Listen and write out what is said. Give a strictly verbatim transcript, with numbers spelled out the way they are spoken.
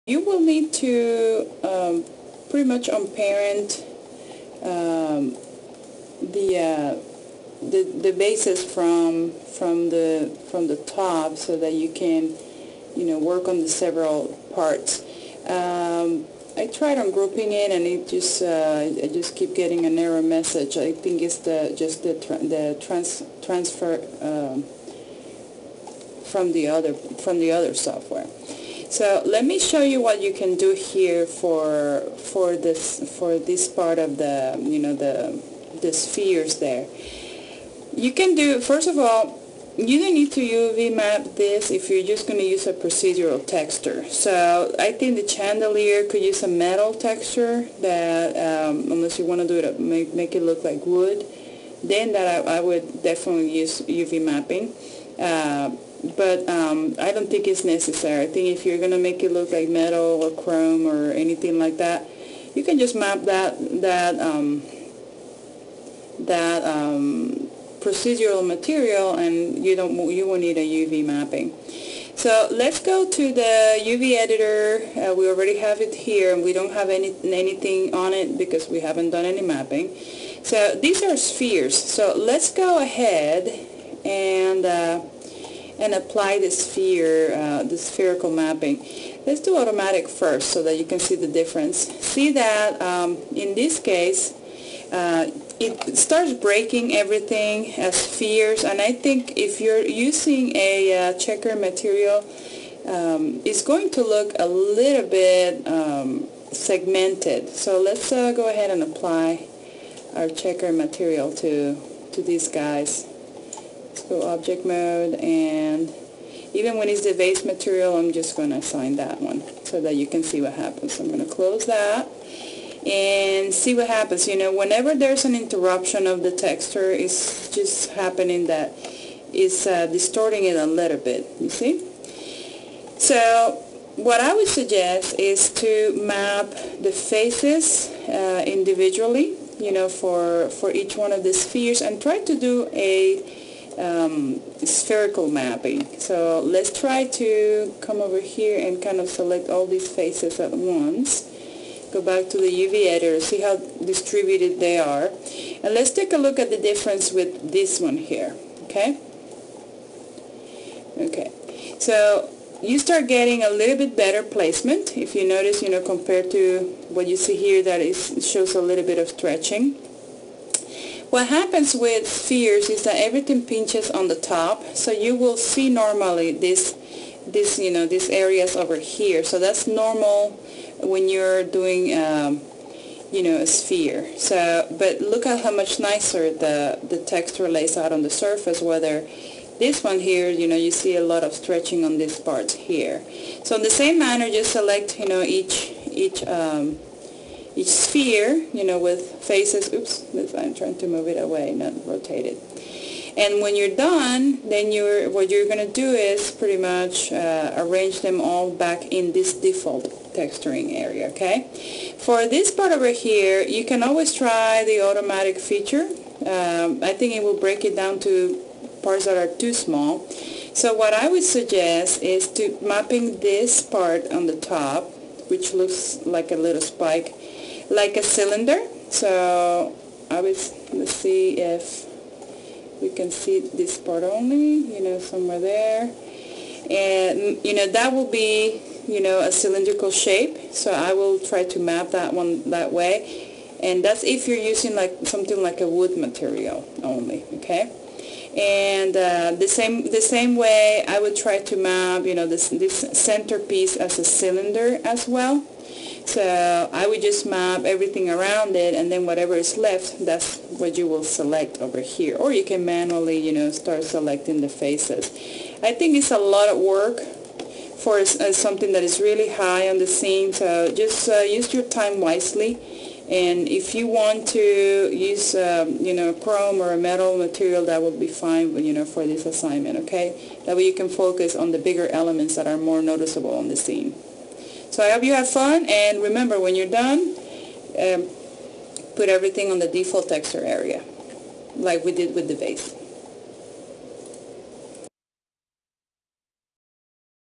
You will need to um, pretty much unparent um, the, uh, the the bases from from the from the top so that you can you know work on the several parts. Um, I tried on grouping it and it just uh, I just keep getting an error message. I think it's the just the tra the trans transfer um, from the other from the other software. So let me show you what you can do here for for this for this part of the you know the the spheres there. You can do, first of all, you don't need to U V map this if you're just going to use a procedural texture. So I think the chandelier could use a metal texture that um, unless you want to do it make, make it look like wood, then that I, I would definitely use U V mapping. Uh, but um, I don't think it's necessary. I think if you're going to make it look like metal or chrome or anything like that, you can just map that that um, that um, procedural material, and you don't you won't need a U V mapping. So let's go to the U V editor. Uh, we already have it here, and we don't have any anything on it because we haven't done any mapping. So these are spheres. So let's go ahead and uh, and apply the sphere, uh, the spherical mapping. Let's do automatic first so that you can see the difference. See that um, in this case, uh, it starts breaking everything as spheres, and I think if you're using a uh, checker material, um, it's going to look a little bit um, segmented. So let's uh, go ahead and apply our checker material to, to these guys. Let's go object mode, and even when it's the base material, I'm just going to assign that one so that you can see what happens. I'm going to close that and see what happens. You know, whenever there's an interruption of the texture, it's just happening that it's uh, distorting it a little bit, you see? So what I would suggest is to map the faces uh, individually, you know, for, for each one of the spheres, and try to do a um, spherical mapping. So let's try to come over here and kind of select all these faces at once. Go back to the U V editor, see how distributed they are. And let's take a look at the difference with this one here, okay? Okay, so you start getting a little bit better placement. If you notice, you know, compared to what you see here, that is, it shows a little bit of stretching. What happens with spheres is that everything pinches on the top, so you will see normally this, this, you know, these areas over here. So that's normal when you're doing, um, you know, a sphere. So, but look at how much nicer the the texture lays out on the surface. Whether this one here, you know, you see a lot of stretching on these parts here. So in the same manner, just select, you know, each each. Um, each sphere, you know, with faces, oops, I'm trying to move it away, not rotate it. And when you're done, then you're, what you're going to do is pretty much uh, arrange them all back in this default texturing area, okay? For this part over here, you can always try the automatic feature. Um, I think it will break it down to parts that are too small. So what I would suggest is to mapping this part on the top, which looks like a little spike, like a cylinder. So I would, let's see if we can see this part only, you know, somewhere there. And, you know, that will be, you know, a cylindrical shape. So I will try to map that one that way. And that's if you're using like something like a wood material only, okay? And uh, the same the same way I would try to map, you know, this, this centerpiece as a cylinder as well. So I would just map everything around it, and then whatever is left, that's what you will select over here. Or you can manually, you know, start selecting the faces. I think it's a lot of work for uh, something that is really high on the scene, so just uh, use your time wisely. And if you want to use, um, you know, chrome or a metal material, that would be fine, you know, for this assignment, okay? That way you can focus on the bigger elements that are more noticeable on the scene. So I hope you have fun, and remember, when you're done, um, put everything on the default texture area, like we did with the vase.